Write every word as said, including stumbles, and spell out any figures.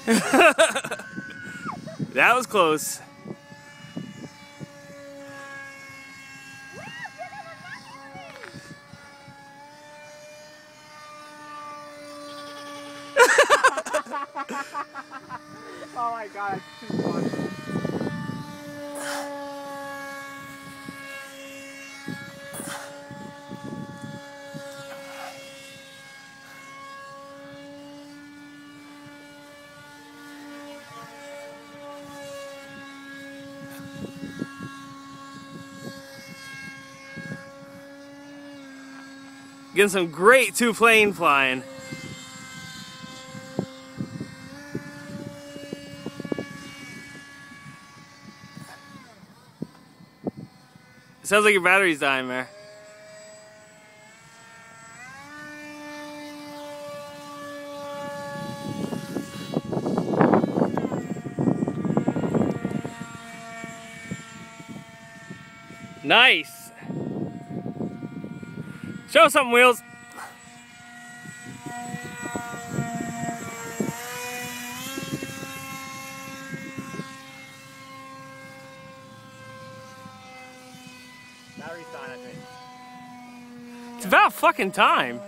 That was close. Oh my god, that's too funny. Getting some great two plane flying. It sounds like your battery's dying there. Nice. Show us something, Wheels. Battery's dying, I think. It's about fucking time.